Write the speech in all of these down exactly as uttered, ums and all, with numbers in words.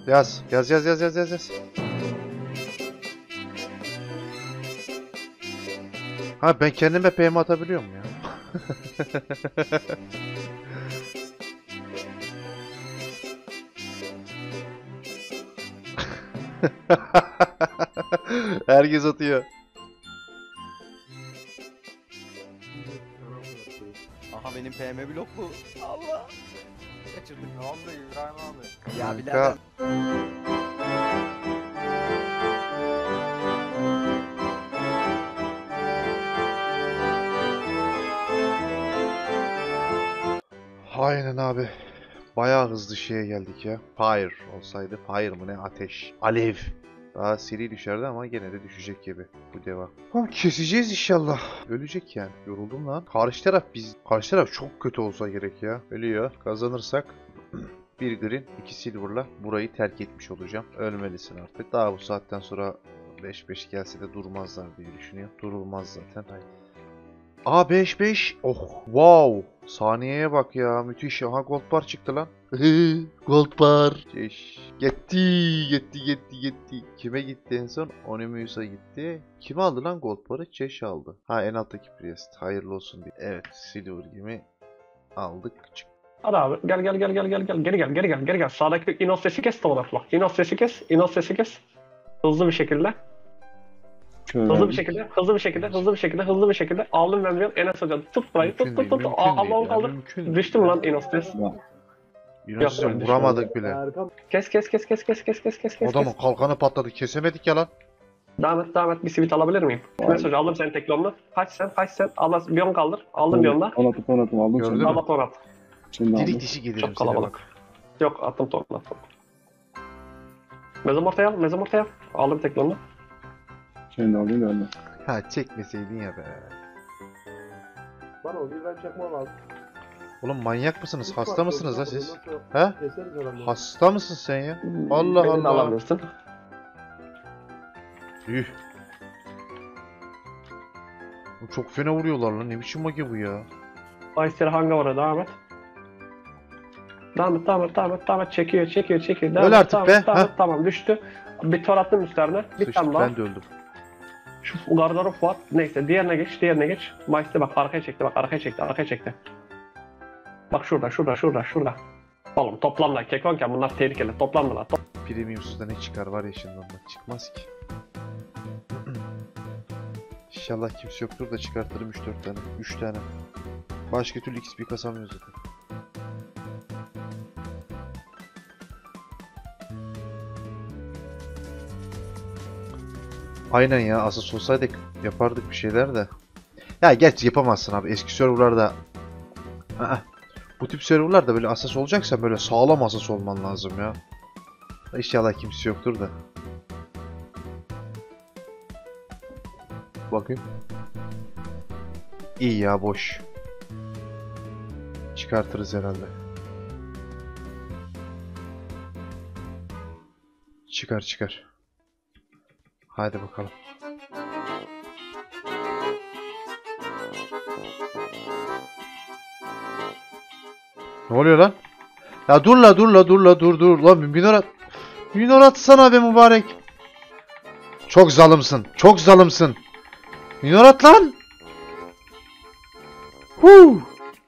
Yaz. Yaz yaz yaz yaz yaz yaz. Ha ben kendime P M atabiliyor muyum ya? Herkes atıyor. Aha benim P M blok bu. Allah. Kaçırdık. Ne oldu İbrahim abi? Ya Kanka. birader. Aynen abi. Bayağı hızlı şeye geldik ya. Fire olsaydı. Fire mı ne? Ateş. Alev. Daha seri düşerdi ama gene de düşecek gibi. Bu devam. Tamam keseceğiz inşallah. Ölecek yani. Yoruldum lan. Karşı taraf biz. Karşı taraf çok kötü olsa gerek ya. Ölüyor. Kazanırsak bir green, iki silver'la burayı terk etmiş olacağım. Ölmelisin artık. Daha bu saatten sonra beş beş gelse de durmazlar diye düşünüyorum. Durulmaz zaten. Aa beş beş. Oh wow. Saniyeye bak ya. Müthiş. Aha gold bar çıktı lan. Gold bar. Ceş. Gitti. Gitti gitti gitti. Kime gitti en son? Onimus'a gitti. Kim aldı lan gold barı? Ceş aldı. Ha en alttaki Priest. Hayırlı olsun diye. Evet. Silver gibi aldık. Çık. Hadi abi gel gel gel gel gel gel geri gel geri gel geri gel. Sağdaki Inos sesi kes de odakla. Inos sesi kes. Inos sesi kes. Hızlı bir şekilde. Şöyle Hızlı bir şekilde, hızlı bir şekilde, hızlı bir şekilde, hızlı bir şekilde aldım ben bir Enes Hoca tut burayı, tut tut tut, tut. Allah'ım kaldır. Düştü mü lan Enos ses? Yunus'u Yok, vuramadık bile. Kes kes kes kes kes kes kes kes kes. Adamın kalkanı patladı. Kesemedik ya lan. Devam et, devam et. Bir sivit alabilir miyim? Enes Hoca aldım senin teklonunu. Kaç sen, kaç sen. Allah bir on kaldır. Aldım bir onda. Onatıp onatıp aldım Gördün şimdi. mü? Allah tonat. Şimdi aldım. Dilik dişi gelirim Çok kalabalık. Yok attım tonat. Mezum ortaya al, mezum ortaya al. Aldım teklonunu. Şimdi aldım geldim. Ha çekmeseydin ya be. Bana o İbrahim çakma lazım. Oğlum manyak mısınız? Hiç Hasta fark mısınız yok. la siz? Ondan sonra He? Keseriz herhalde. Hasta mısın sen ya? Allah Beni de Allah. alabilirsin. Yuh. Bu çok fena vuruyorlar lan. Ne biçim magi bu ya? Ayster hangi var devam et. Devam et, devam et, devam et, devam et. Çekiyor, çekiyor, çekiyor. Devam Öl et, artık devam be, et, devam ha. et. Tamam düştü. Bir tor attım üstlerine. Bir Sıçtık tane daha. ben de öldüm. Şu Gardarov var. Neyse diğerine geç, diğerine geç. Maiste bak arkaya çekti, bak arkaya çekti, arkaya çekti. Bak şurada, şurada, şurada, şurada. Oğlum toplamda kekonken bunlar tehlikeli. Toplamda top. Premium'suzda ne çıkar var ya şimdi ondan. Çıkmaz ki. İnşallah kimse yoktur da çıkartırım üç dört tane. üç tane. Başka türlü X P kasamıyoruz zaten. Aynen ya, asas olsaydık yapardık bir şeyler de. Ya geç yapamazsın abi, eski serverlarda. Aa, bu tip serverlarda böyle asas olacaksa böyle sağlam asas olman lazım ya. İnşallah kimse yoktur da. Bakayım. İyi ya, boş. Çıkartırız herhalde. Çıkar çıkar. Haydi bakalım. Ne oluyor lan? Ya dur la dur la dur la dur dur lan minor at. Minor atsana be mübarek. Çok zalimsin. Çok zalimsin. Minor at lan. Huu.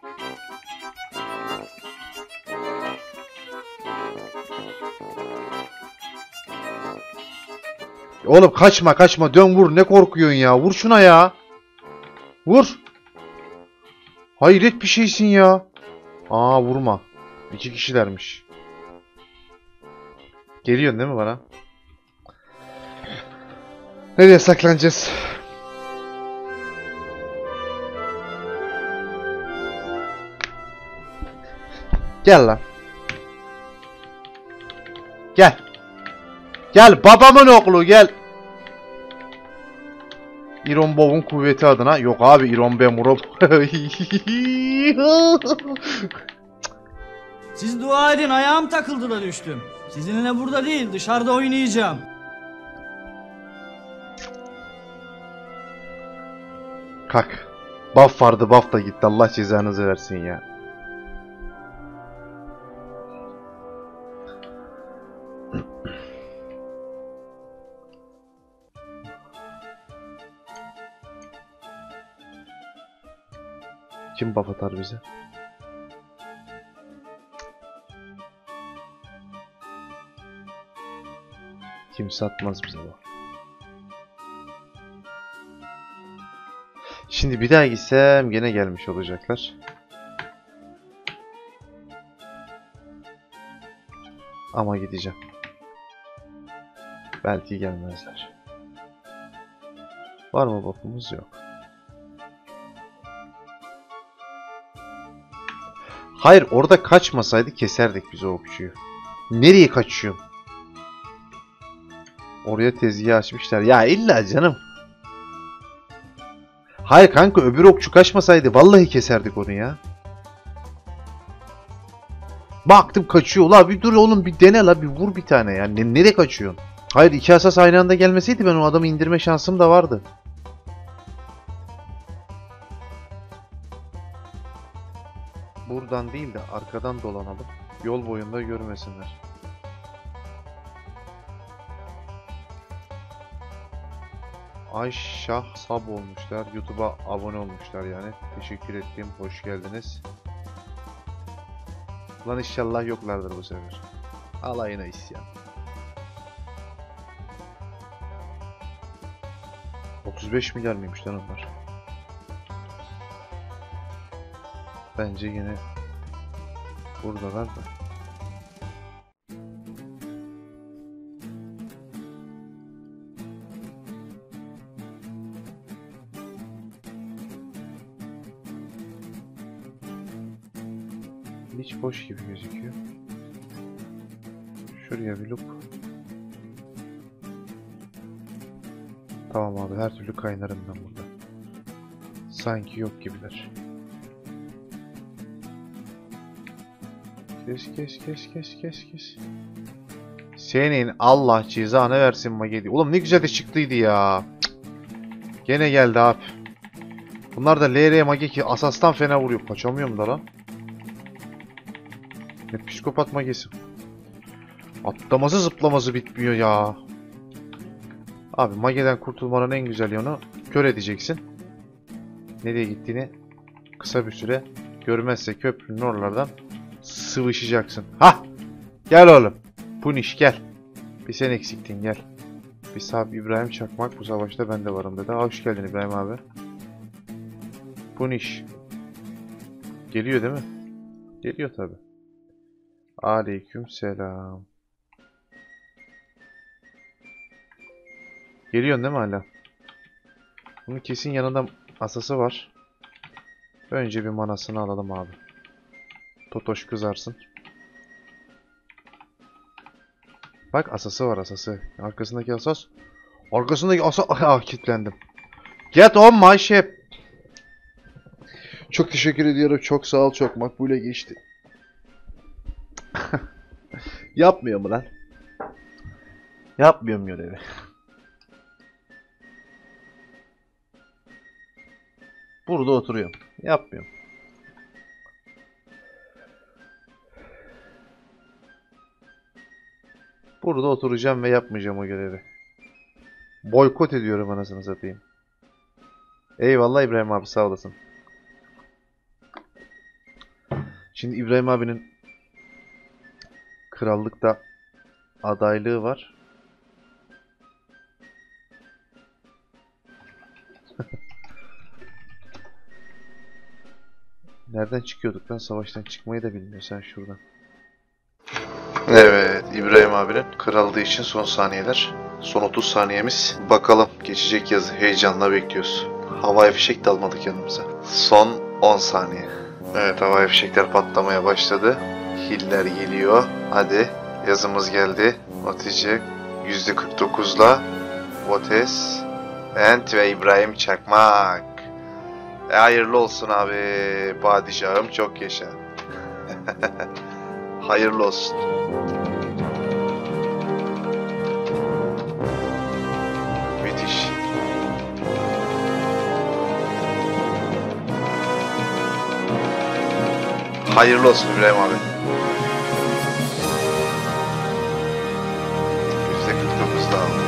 Oğlum kaçma kaçma, dön vur, ne korkuyorsun ya, vur şuna ya. Vur. Hayret bir şeysin ya. Aa vurma. İki kişilermiş. Geliyorsun değil mi bana? Nereye saklanacağız? Gel lan. Gel. Gel babamın oğlu gel. İron Bov'un kuvveti adına. Yok abi, İron B Murab. Siz dua edin, ayağım takıldı da düştüm. Sizinle burada değil, dışarıda oynayacağım. Kalk. Buff vardı, buff da gitti. Allah cezanızı versin ya. Kim buff atar bize? Kimse atmaz bize bu. Şimdi bir daha gitsem gene gelmiş olacaklar. Ama gideceğim. Belki gelmezler. Var mı buff'umuz? Yok. Hayır, orada kaçmasaydı keserdik biz o okçuyu. Nereye kaçıyorsun? Oraya tezgah açmışlar. Ya illa canım. Hayır kanka, öbür okçu kaçmasaydı vallahi keserdik onu ya. Baktım kaçıyor. La bir dur oğlum, bir dene la, bir vur bir tane ya. Ne, nereye kaçıyorsun? Hayır, iki asas aynı anda gelmeseydi ben o adamı indirme şansım da vardı. Buradan değil de arkadan dolanalım. Yol boyunda görmesinler. Ayşah sab olmuşlar. YouTube'a abone olmuşlar yani. Teşekkür ettim. Hoş geldiniz. Lan inşallah yoklardır bu sefer. Alayına isyan. otuz beş milyar mıymış lan onlar? Bence yine buradalar da. Hiç boş gibi gözüküyor. Şuraya bir loop. Tamam abi, her türlü kaynarım ben burada. Sanki yok gibiler. Kes kes kes kes kes kes. Senin Allah cezanı versin Magedi. Oğlum ne güzel de çıktıydı ya. Cık. Gene geldi abi. Bunlar da L R Mageki asastan fena vuruyor. Kaçamıyorum da lan. Ne psikopat magesi. Atlaması zıplaması bitmiyor ya. Abi mageden kurtulmanın en güzel yolu kör edeceksin. Nereye gittiğini kısa bir süre görmezse köprünün oralardan sıvışacaksın. Hah! Gel oğlum. Punish gel. Bir sen eksiktin, gel. Bir sahip İbrahim Çakmak bu savaşta ben de varım dedi. Hoş geldin İbrahim abi. Punish. Geliyor değil mi? Geliyor tabi. Aleyküm selam. Geliyorsun değil mi hala? Bunun kesin yanında asası var. Önce bir manasını alalım abi. Totoş kızarsın. Bak asası var, asası. Arkasındaki asas. Arkasındaki asas. Ah, kilitlendim. Get on my ship. Çok teşekkür ediyorum. Çok sağ ol. Çok makbule geçti. Yapmıyor mu lan? Yapmıyorum görevi. Burada oturuyorum. Yapmıyorum. Burada oturacağım ve yapmayacağım o görevi. Boykot ediyorum anasını satayım. Eyvallah İbrahim abi, sağ olasın. Şimdi İbrahim abinin krallıkta adaylığı var. Nereden çıkıyorduk lan? Savaştan çıkmayı da bilmiyor sen şuradan. Evet, İbrahim abinin krallığı için son saniyeler. Son otuz saniyemiz. Bakalım, geçecek yazı heyecanla bekliyoruz. Havai fişek de almadık yanımıza. Son on saniye. Evet, havai fişekler patlamaya başladı. Hiller geliyor. Hadi, yazımız geldi. Hatice yüzde kırk dokuz'la Votes Ent ve İbrahim Çakmak. E, hayırlı olsun abi. Padişahım çok yaşa. Hayırlı olsun. Müthiş. Hayırlı olsun İbrahim abi. yüzde kırk dokuz daha.